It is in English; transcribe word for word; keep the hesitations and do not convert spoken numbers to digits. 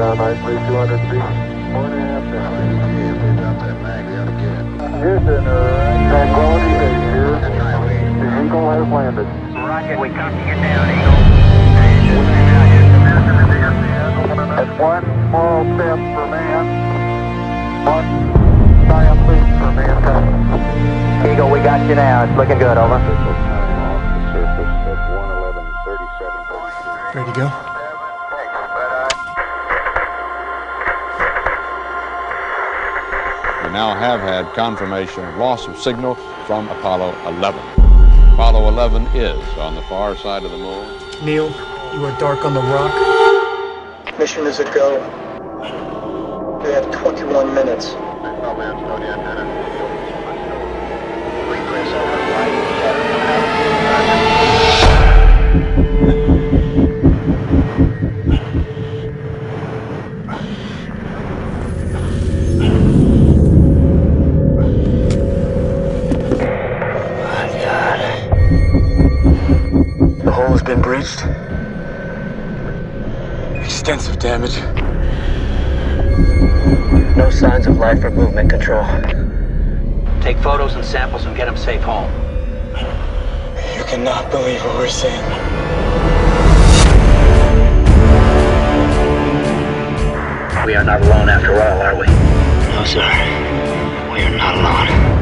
down nicely, two hundred feet. Four and a half down. If they drop that mag, they ought to get it. Houston, uh, Tranquility Base here. The Eagle has landed. Rocket, we copy you down, Eagle. That's one small step for man, one giant leap for mankind. Eagle, we got you now. It's looking good, over. Official time off the surface at one eleven thirty-seven. Ready to go? We now have had confirmation of loss of signal from Apollo eleven. Apollo eleven is on the far side of the moon. Neil, you are dark on the rock. Mission is a go. We have twenty-one minutes. The hull has been breached. Extensive damage. No signs of life or movement control. Take photos and samples and get them safe home. You cannot believe what we're seeing. We are not alone after all, are we? No, sir. We are not alone.